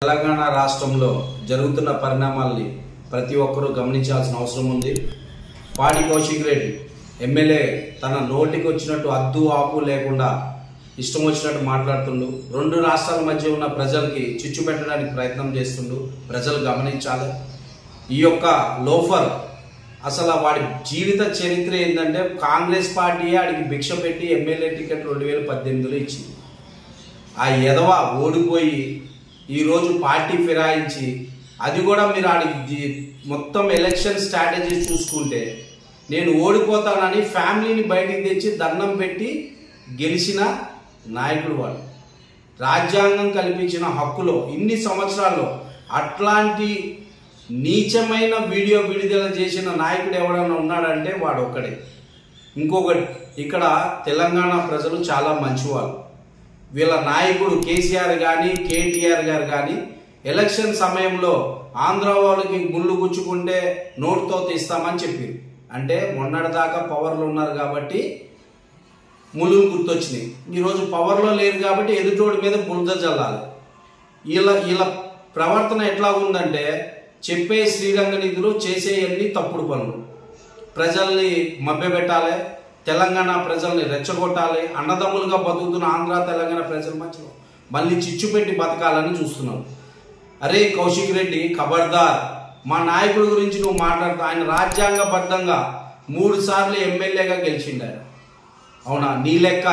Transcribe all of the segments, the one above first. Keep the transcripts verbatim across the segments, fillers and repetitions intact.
తెలంగాణ రాష్ట్రంలో జరుగుతున్న పరిణామాల్ని ప్రతి ఒక్కరూ గమనించాల్సిన అవసరం ఉంది. పాడి కౌశిక్ రెడ్డి ఎమ్మెల్యే తన నోటికి వచ్చినట్టు అద్దు ఆపు లేకుండా ఇష్టం వచ్చినట్టు మాట్లాడుతుండు. రెండు రాష్ట్రాల మధ్య ఉన్న ప్రజలకి చిచ్చు పెట్టడానికి ప్రయత్నం చేస్తుండు. ప్రజలు గమనించాలి. ఈ యొక్క లోఫర్ అసలు వాడి జీవిత చరిత్ర ఏంటంటే కాంగ్రెస్ పార్టీ ఆడికి భిక్ష పెట్టి ఎమ్మెల్యే టికెట్ రెండు వేల పద్దెనిమిదిలో ఇచ్చింది. ఆ ఎదవ ఓడిపోయి ఈరోజు పార్టీ ఫిరాయించి, అది కూడా మీరు ఆడికి మొత్తం ఎలక్షన్ స్ట్రాటజీ చూసుకుంటే నేను ఓడిపోతానని ఫ్యామిలీని బయటికి తెచ్చి దండం పెట్టి గెలిచిన నాయకుడు వాడు. రాజ్యాంగం కల్పించిన హక్కులో ఇన్ని సంవత్సరాల్లో అట్లాంటి నీచమైన వీడియో విడుదల చేసిన నాయకుడు ఎవడన్నా ఉన్నాడంటే వాడు ఒక్కడే. ఇంకొకటి, ఇక్కడ తెలంగాణ ప్రజలు చాలా మంచివాళ్ళు. వీళ్ళ నాయకుడు కేసీఆర్ కానీ కేటీఆర్ గారు కానీ ఎలక్షన్ సమయంలో ఆంధ్ర వాళ్ళకి గుళ్ళు గుచ్చుకుంటే నోటుతో తీస్తామని చెప్పింది. అంటే మొన్నటిదాకా పవర్లో ఉన్నారు కాబట్టి ముళ్ళు గుర్తొచ్చినాయి. ఈరోజు పవర్లో లేరు కాబట్టి ఎదుటోడి మీద బురద జల్లాలి. వీళ్ళ వీళ్ళ ప్రవర్తన ఎట్లా ఉందంటే చెప్పే శ్రీరంగ నిధులు చేసేయన్ని తప్పుడు పనులు. ప్రజల్ని మభ్యపెట్టాలి, తెలంగాణ ప్రజల్ని రెచ్చగొట్టాలి, అన్నదమ్ములుగా బతుకుతున్న ఆంధ్ర తెలంగాణ ప్రజల మధ్యలో మళ్ళీ చిచ్చు పెట్టి బతకాలని చూస్తున్నావు. అరే కౌశిక్ రెడ్డి, ఖబర్దార్. మా నాయకుడి గురించి నువ్వు మాట్లాడుతూ ఆయన రాజ్యాంగబద్ధంగా మూడు సార్లు ఎమ్మెల్యేగా గెలిచిండారు. అవునా? నీ లెక్క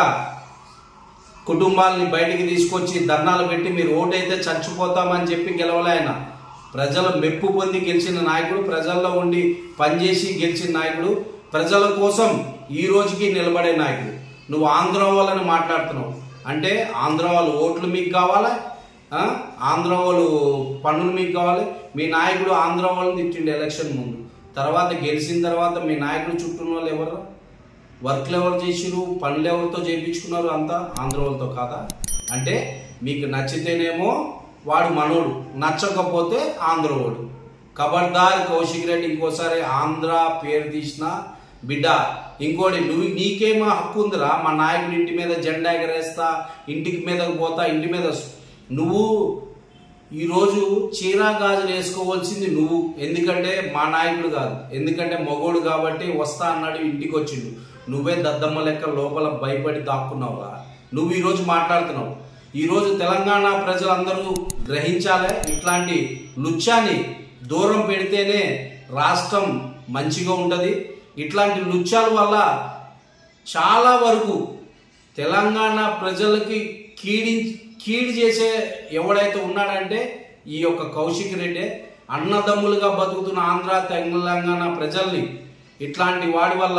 కుటుంబాలని బయటికి తీసుకొచ్చి ధర్నాలు పెట్టి మీరు ఓటైతే చచ్చిపోతామని చెప్పి గెలవలే. ఆయన ప్రజల మెప్పు పొంది గెలిచిన నాయకుడు, ప్రజల్లో ఉండి పనిచేసి గెలిచిన నాయకుడు, ప్రజల కోసం ఈ రోజుకి నిలబడే నాయకుడు. నువ్వు ఆంధ్ర వాళ్ళని మాట్లాడుతున్నావు అంటే ఆంధ్ర వాళ్ళు ఓట్లు మీకు కావాలా? ఆంధ్ర వాళ్ళు పన్నులు మీకు కావాలి? మీ నాయకుడు ఆంధ్ర వాళ్ళని తిట్టిండు ఎలక్షన్ ముందు. తర్వాత గెలిచిన తర్వాత మీ నాయకుడు చుట్టూ వాళ్ళు ఎవరు? వర్క్లు ఎవరు చేసిరు? పనులు ఎవరితో చేయించుకున్నారు? అంతా ఆంధ్ర వాళ్ళతో కాదా? అంటే మీకు నచ్చితేనేమో వాడు మనోడు, నచ్చకపోతే ఆంధ్రవాడు. ఖబర్దార్ కౌశిక్ రెడ్డి, ఇంకోసారి ఆంధ్ర పేరు తీసిన బిడ్డ. ఇంకోటి, నువ్వు నీకేమో హక్కు ఉందిరా మా నాయకుడి ఇంటి మీద జెండా ఎగరేస్తా, ఇంటికి మీదకి పోతా, ఇంటి మీద. నువ్వు ఈరోజు చీరా గాజులు వేసుకోవాల్సింది నువ్వు. ఎందుకంటే మా నాయకుడు కాదు, ఎందుకంటే మగోడు కాబట్టి వస్తా అన్నాడు, ఇంటికి వచ్చిండు. నువ్వే దద్దమ్మ లెక్క లోపల భయపడి దాక్కున్నావురా. నువ్వు ఈరోజు మాట్లాడుతున్నావు. ఈరోజు తెలంగాణ ప్రజలందరూ గ్రహించాలి, ఇట్లాంటి లుచ్చాని దూరం పెడితేనే రాష్ట్రం మంచిగా ఉంటుంది. ఇట్లాంటి లుచ్చాల వల్ల చాలా వరకు తెలంగాణ ప్రజలకి కీడి కీడి చేసే ఎవడైతే ఉన్నాడంటే ఈ యొక్క కౌశిక్ రెడ్డి. అన్నదమ్ములుగా బతుకుతున్న ఆంధ్ర తెలంగాణ ప్రజల్ని ఇట్లాంటి వాడి వల్ల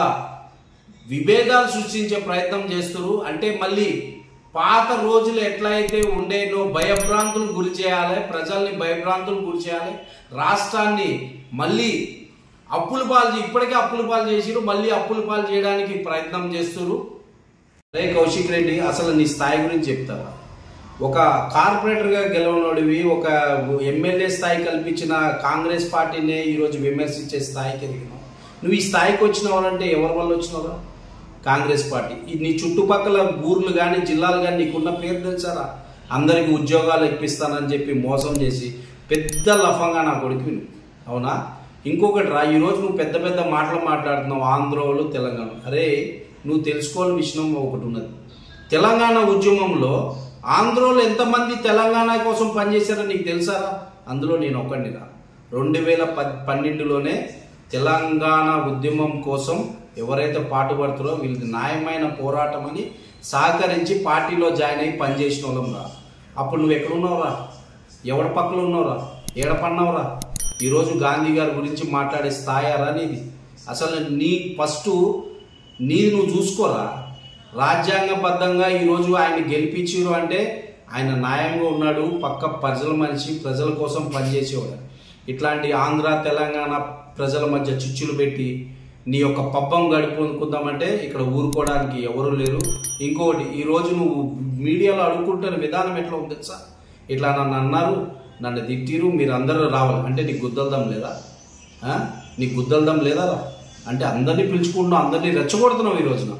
విభేదాలు సృష్టించే ప్రయత్నం చేస్తారు. అంటే మళ్ళీ పాత రోజులు ఎట్లయితే ఉండేనో భయభ్రాంతులు గురి చేయాలి, ప్రజల్ని భయభ్రాంతులు గురి చేయాలి, రాష్ట్రాన్ని మళ్ళీ అప్పుల పాలు, ఇప్పటికే అప్పుల పాలు చేసిరు, మళ్ళీ అప్పుల పాలు చేయడానికి ప్రయత్నం చేస్తారు. అరే కౌశిక్ రెడ్డి, అసలు నీ స్థాయి గురించి చెప్తావా? ఒక కార్పొరేటర్గా గెలవనోడివి, ఒక ఎమ్మెల్యే స్థాయి కల్పించిన కాంగ్రెస్ పార్టీనే ఈరోజు విమర్శించే స్థాయికి ఎదిగినావు. నువ్వు ఈ స్థాయికి వచ్చినావంటే ఎవరి వల్ల వచ్చినావా? Congress party. నీ చుట్టుపక్కల ఊర్లు కానీ జిల్లాలు కానీ నీకున్న పేరు తెలుసారా? అందరికి ఉద్యోగాలు ఇప్పిస్తానని చెప్పి మోసం చేసి పెద్ద లఫంగా నా కొడుకు నువ్వు. అవునా? ఇంకొకటి రా, ఈరోజు నువ్వు పెద్ద పెద్ద మాటలు మాట్లాడుతున్నావు ఆంధ్రోలు తెలంగాణ. అరే నువ్వు తెలుసుకోవాలని విషయం ఒకటి ఉన్నది. తెలంగాణ ఉద్యమంలో ఆంధ్రోలు ఎంతమంది తెలంగాణ కోసం పనిచేశారో నీకు తెలుసారా? అందులో నేను ఒక్కడినిరా. రెండు వేల పద్ పన్నెండులోనే తెలంగాణ ఉద్యమం కోసం ఎవరైతే పాటుపడుతారో వీళ్ళకి న్యాయమైన పోరాటం అని సహకరించి పార్టీలో జాయిన్ అయ్యి పనిచేసిన వాళ్ళం రా. అప్పుడు నువ్వు ఎక్కడున్నావురా? ఎవరి పక్కన ఉన్నావురా? ఏడపన్నావురా? ఈరోజు గాంధీ గారి గురించి మాట్లాడే స్థాయారా నీది? అసలు నీ ఫస్ట్ నీది నువ్వు చూసుకోరా. రాజ్యాంగబద్ధంగా ఈరోజు ఆయన గెలిపించారు అంటే ఆయన న్యాయంగా ఉన్నాడు, పక్క ప్రజల మనిషి, ప్రజల కోసం పనిచేసేవాడు. ఇట్లాంటి ఆంధ్ర తెలంగాణ ప్రజల మధ్య చిచ్చులు పెట్టి నీ యొక్క పబ్బం గడుపుకుందామంటే ఇక్కడ ఊరుకోవడానికి ఎవరు లేరు. ఇంకొకటి, ఈరోజు నువ్వు మీడియాలో అడుగుకుంటున్న విధానం ఎట్లా ఉంది తెలుసా? ఇట్లా నన్ను అన్నారు, నన్ను తిట్టిరు, మీరు అందరూ రావాలి అంటే నీకు గుద్దల్దం లేదా? నీకు గుద్దల్దం లేదా రా? అంటే అందరినీ పిలుచుకుంటున్నావు, అందరినీ రెచ్చగొడుతున్నావు. ఈ రోజున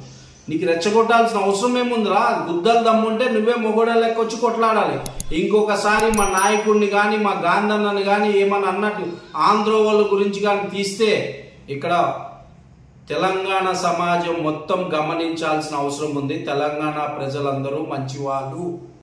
నీకు రెచ్చగొట్టాల్సిన అవసరం ఏముందిరా? గుద్దలు దమ్ముంటే నువ్వే మొగోడ లెక్క వచ్చి కొట్లాడాలి. ఇంకొకసారి మా నాయకుడిని కానీ మా గాంధన్నని కానీ ఏమని అన్నట్టు ఆంధ్ర వాళ్ళ గురించి కానీ తీస్తే ఇక్కడ తెలంగాణ సమాజం మొత్తం గమనించాల్సిన అవసరం ఉంది. తెలంగాణ ప్రజలందరూ మంచివాళ్ళు.